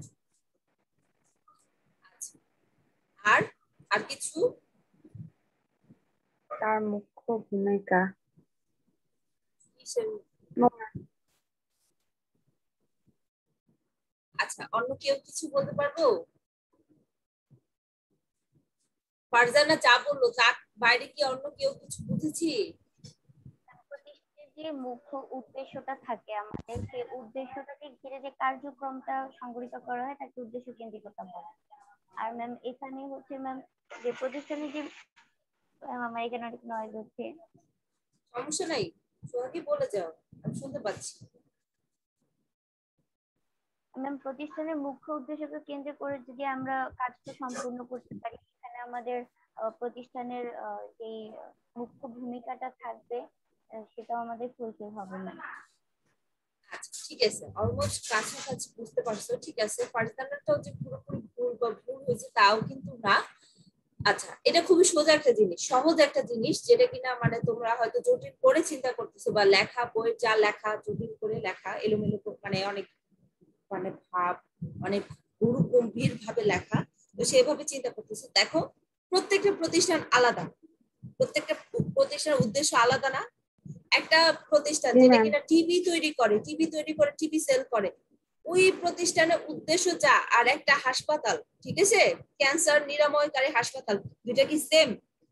আর আর কিছু? তার মুখ্য ভূমিকা। আচ্ছা, অন্য কেউ কিছু বলতে পারবো? ফারজানা যা বললো তার বাইরে কি অন্য কেউ কিছু বুঝেছি? প্রতিষ্ঠানের যে মুখ্য উদ্দেশ্যটা থাকে আমাদের, সেই উদ্দেশ্যটাকে ঘিরে যে কার্যক্রমটা সংগঠিত করা হয় তাকে উদ্দেশ্য কেন্দ্রিকতা বলে। আর ম্যাম এখানে হচ্ছে ম্যাম যে প্রতিষ্ঠানের যে আমার এখানে অনেক নয়েজ হচ্ছে। সমস্যা নাই, সোহাগী বলে যাও, আমি শুনতে পাচ্ছি। ম্যাম প্রতিষ্ঠানের মুখ্য উদ্দেশ্যকে কেন্দ্র করে যদি আমরা কাজটা সম্পূর্ণ করতে পারি, এখানে আমাদের প্রতিষ্ঠানের যে মুখ্য ভূমিকাটা থাকবে সেটাও আমাদের ফুলফিল হবে না। আচ্ছা ঠিক আছে, অলমোস্ট কাছাকাছি বুঝতে পারছো। ঠিক আছে, ফারজানাটাও যে পুরোপুরি ভুল বা ভুল হয়েছে তাও কিন্তু না। আচ্ছা, এটা খুবই সোজা একটা জিনিস, সহজ একটা জিনিস, যেটা কিনা মানে তোমরা হয়তো জটিল করে চিন্তা করতেছো, বা লেখা বই যা লেখা জটিল করে লেখা, এলোমেলো মানে অনেক মানে ভাব অনেক গুরু গম্ভীর ভাবে লেখা, তো সেভাবে চিন্তা করতেছো। দেখো প্রত্যেকটা প্রতিষ্ঠান আলাদা, প্রত্যেকটা প্রতিষ্ঠানের উদ্দেশ্য আলাদা না? একটা প্রতিষ্ঠান যেটা কিনা টিভি তৈরি করে, টিভি তৈরি করে টিভি সেল করে, ওই প্রতিষ্ঠানের উদ্দেশ্য যা, আর একটা হাসপাতাল, ঠিক আছে, ক্যান্সার নিরাময়কারী হাসপাতাল, দুইটা কি সেম?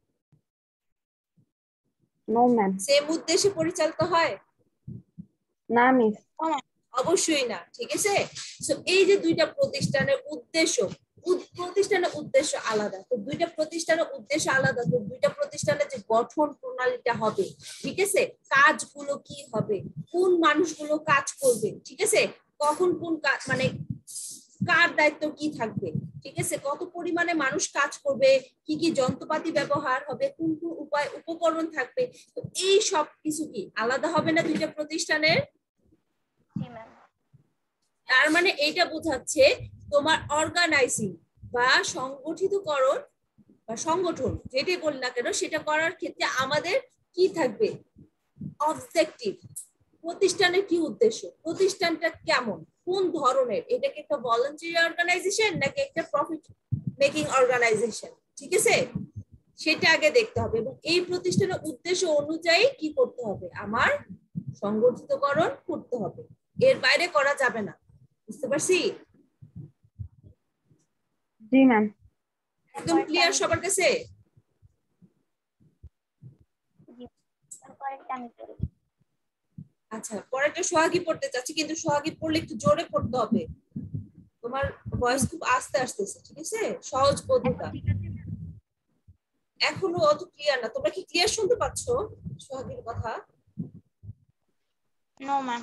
No ma'am. সেম উদ্দেশ্যে পরিচালিত হয় না মিস। অবশ্যই না। ঠিক আছে, সো এই যে দুইটা প্রতিষ্ঠানের উদ্দেশ্য, প্রতিষ্ঠানের উদ্দেশ্য আলাদা, তো দুইটা প্রতিষ্ঠানের উদ্দেশ্য আলাদা, তো দুইটা প্রতিষ্ঠানের যে গঠন প্রণালীটা হবে, ঠিক আছে, কাজগুলো কি হবে, কোন মানুষগুলো কাজ করবে, ঠিক আছে, কখন কোন কাজ মানে কার দায়িত্ব কি থাকবে, ঠিক আছে, কত পরিমাণে মানুষ কাজ করবে, কি কি যন্ত্রপাতি ব্যবহার হবে, কোন কোন উপায় উপকরণ থাকবে, তো এই সব কিছু কি আলাদা হবে না দুইটা প্রতিষ্ঠানের? তার মানে এইটা বোঝাচ্ছে তোমার অর্গানাইজিং বা সংগঠিতকরণ বা সংগঠন যেটাই বলি না কেন, সেটা করার ক্ষেত্রে আমাদের কি থাকবে? অবজেক্টিভ, প্রতিষ্ঠানের কি উদ্দেশ্য, প্রতিষ্ঠানটা কেমন, কোন ধরনের, এটা কি একটা ভলান্টারি অর্গানাইজেশন নাকি একটা প্রফিট মেকিং অর্গানাইজেশন, ঠিক আছে, সেটা আগে দেখতে হবে। এবং এই প্রতিষ্ঠানের উদ্দেশ্য অনুযায়ী কি করতে হবে, আমার সংগঠিতকরণ করতে হবে, এর বাইরে করা যাবে না। বুঝতে পারছি? জি ম্যাম। একদম ক্লিয়ার সবার কাছে? আচ্ছা, পরেরটা সোহাগী পড়তে চাচ্ছি, কিন্তু সোহাগী পড়লে একটু জোরে পড়তে হবে, তোমার ভয়েস খুব আস্তে আসতেছে, ঠিক আছে, সহজ পদ্ধতি। এখনো অত ক্লিয়ার না। তোমরা কি ক্লিয়ার শুনতে পাচ্ছ সোহাগীর কথা? No ma'am.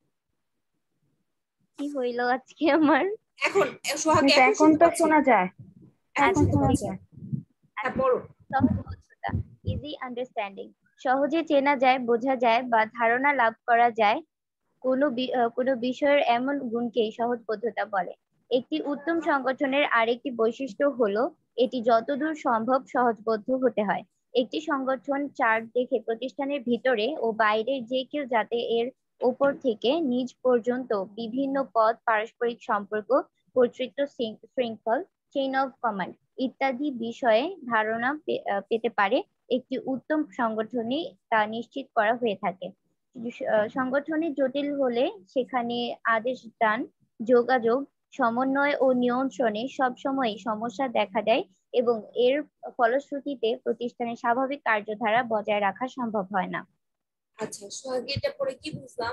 কি হইলো আজকে আমার? এখন সোহাগী মিস এখন এখন শুনতে তো পাচ্ছ? শোনা যায়, এখন এখন শুনতে শোনা পাচ্ছ? যায়। হ্যাঁ পড়ো। সহজবোধ্যতা, ইজি আন্ডারস্ট্যান্ডিং, সহজে চেনা যায়, বোঝা যায় বা ধারণা লাভ করা যায় কোনো বি- আহ, কোনো বিষয়ের এমন গুণকেই সহজবোধ্যতা বলে। একটি উত্তম সংগঠনের আরেকটি বৈশিষ্ট্য হলো এটি যতদূর সম্ভব সহজবোধ্য হতে হয়। একটি সংগঠন চার্ট দেখে প্রতিষ্ঠানের ভিতরে ও বাইরে যে কেউ যাতে এর ওপর থেকে নিচ পর্যন্ত বিভিন্ন পদ, পারস্পরিক সম্পর্ক, কর্তৃত্ব শৃং- শৃঙ্খল, চেইন অফ কমান্ড ইত্যাদি বিষয়ে ধারণা পে- আহ, পেতে পারে, একটি উত্তম সংগঠনে তা নিশ্চিত করা হয়ে থাকে। আহ, সংগঠনে জটিল হলে সেখানে আদেশ দান, যোগাযোগ, সমন্বয় ও নিয়ন্ত্রণে সবসময় সমস্যা দেখা দেয় এবং এর ফলশ্রুতিতে প্রতিষ্ঠানের স্বাভাবিক কার্যধারা বজায় রাখা সম্ভব হয় না। আচ্ছা সোহাগী এটা পড়ে কি বুঝলাম?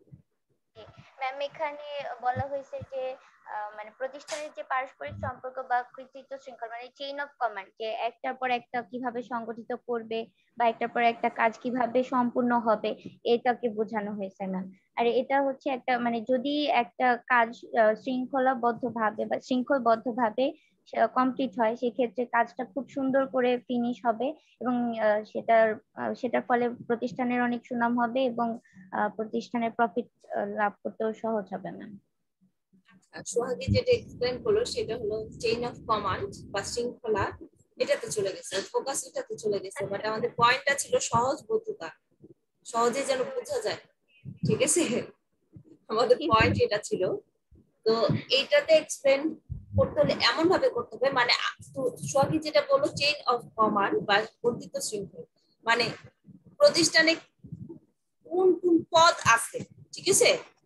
ম্যাম এখানে বলা হয়েছে যে আহ, মানে প্রতিষ্ঠানের যে পারস্পরিক সম্পর্ক বা কর্তৃত্ব শৃঙ্খল মানে চেইন অফ কমান্ড, যে একটার পর একটা কিভাবে সংগঠিত করবে বা একটার পর একটা কাজ কিভাবে সম্পূর্ণ হবে, এটাকে বোঝানো হয়েছে ম্যাম। আর এটা হচ্ছে একটা মানে যদি একটা কাজ শৃঙ্খলাবদ্ধ ভাবে বা শৃঙ্খলবদ্ধ ভাবে কমপ্লিট হয়, সেক্ষেত্রে কাজটা খুব সুন্দর করে ফিনিশ হবে এবং আহ, সেটার আহ, সেটার ফলে প্রতিষ্ঠানের অনেক সুনাম হবে এবং আহ, প্রতিষ্ঠানের প্রফিট লাভ করতেও সহজ হবে ম্যাম। সোহাগী যেটা এক্সপ্লেন করলো সেটা হলো চেইন অফ কমান্ড বা শৃঙ্খলা, এটাতে চলে গেছে, ফোকাস এটাতে চলে গেছে, বাট আমাদের পয়েন্টটা ছিল সহজবোধ্যতা, সহজে যেন বোঝা যায়। ঠিক আছে, আমাদের পয়েন্ট এটা ছিল। তো এইটাতে এক্সপ্লেন করতে হলে এমন ভাবে করতে হবে, মানে সোহাগী যেটা বললো চেইন অফ কমান্ড বা কর্তৃত্ব শৃঙ্খল, মানে প্রতিষ্ঠানে কোন কোন পদ আছে, ঠিক আছে।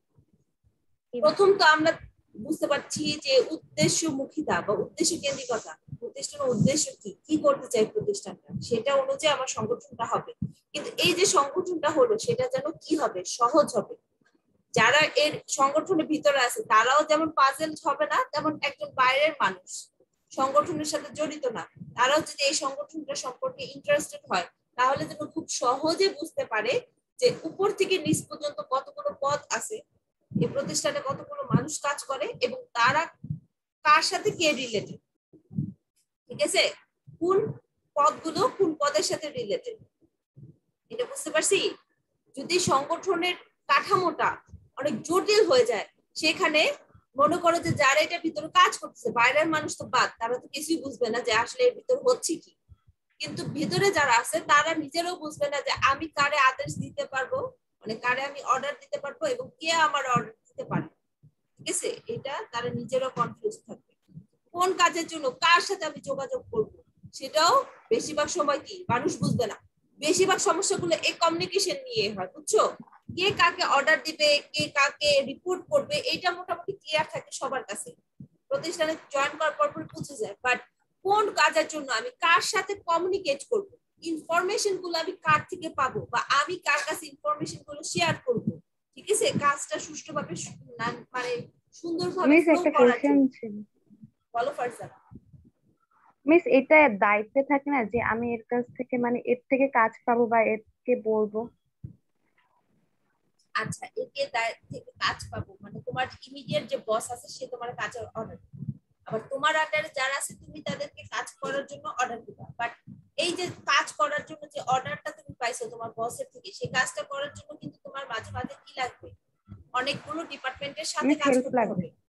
প্রথম তো আমরা বুঝতে পারছি যে উদ্দেশ্যমুখিতা বা উদ্দেশ্য কেন্দ্রিকতা, প্রতিষ্ঠানের উদ্দেশ্য কি, কি করতে চাই প্রতিষ্ঠানটা, সেটা অনুযায়ী আমার সংগঠনটা হবে। কিন্তু এই যে সংগঠনটা হলো সেটা যেন কি হবে, সহজ হবে। যারা এর সংগঠনের ভিতরে আছে তারাও যেমন পাজেল হবে না, তেমন একজন বাইরের মানুষ সংগঠনের সাথে জড়িত না, তারাও যদি এই সংগঠনটা সম্পর্কে ইন্টারেস্টেড হয়, তাহলে যেন খুব সহজে বুঝতে পারে যে উপর থেকে নিচ পর্যন্ত কতগুলো পদ আছে, এই প্রতিষ্ঠানে কতগুলো মানুষ কাজ করে এবং তারা কার সাথে কে রিলেটেড, ঠিক আছে, কোন পদগুলো কোন পদের সাথে রিলেটেড, এটা বুঝতে পারছি। যদি সংগঠনের কাঠামোটা অনেক জটিল হয়ে যায়, সেখানে মনে করো যে যারা এটা ভিতরে কাজ করতেছে, বাইরের মানুষ তো বাদ, তারা তো কিছুই বুঝবে না যে আসলে এর ভিতর হচ্ছে কি। কিন্তু ভিতরে যারা আছে তারা নিজেরাও বুঝবে না যে আমি কারে আদেশ দিতে পারবো, মানে কারে আমি অর্ডার দিতে পারবো এবং কে আমার অর্ডার দিতে পারবে, ঠিক আছে। এটা তারা নিজেরাও কনফিউজ থাকবে। কোন কাজের জন্য কার সাথে আমি যোগাযোগ করব, সেটাও বেশিরভাগ সময় কি মানুষ বুঝবে না। বেশিরভাগ সমস্যাগুলো এই কমিউনিকেশন নিয়ে হয়, বুঝছো। কে কাকে অর্ডার দিবে, কে কাকে রিপোর্ট করবে, এটা মোটামুটি ক্লিয়ার থাকে সবার কাছে, প্রতিষ্ঠানে জয়েন করার পর বুঝে যায়। বাট কোন কাজের জন্য আমি কার সাথে কমিউনিকেট করব, ইনফরমেশন গুলো আমি কার থেকে পাবো বা আমি কার কাছে ইনফরমেশন গুলো শেয়ার করব, ঠিক আছে, কাজটা সুষ্ঠুভাবে মানে সুন্দরভাবে মিস ফ্লো একটা করার কোশ্চেন জন্য। ছিল। বলো ফারজানা। মিস এটা দায়িত্বে থাকে না যে আমি এর কাছ থেকে মানে এর থেকে কাজ পাবো বা এরকে বলবো? আচ্ছা, একে থেকে কাজ পাবো মানে তোমার ইমিডিয়েট যে বস আছে সে তোমার কাজের অর্ডার, আবার তোমার আন্ডারে যারা আছে তুমি তাদেরকে কাজ করার জন্য অর্ডার দিবা। বাট এই যে কাজ করার জন্য যে অর্ডারটা তুমি পাইছো তোমার বসের থেকে, সেই কাজটা করার জন্য কিন্তু তোমার মাঝে মাঝে কি লাগবে, অনেকগুলো ডিপার্টমেন্টের সাথে মিস কাজ হেল্প করতে লাগবে। হবে।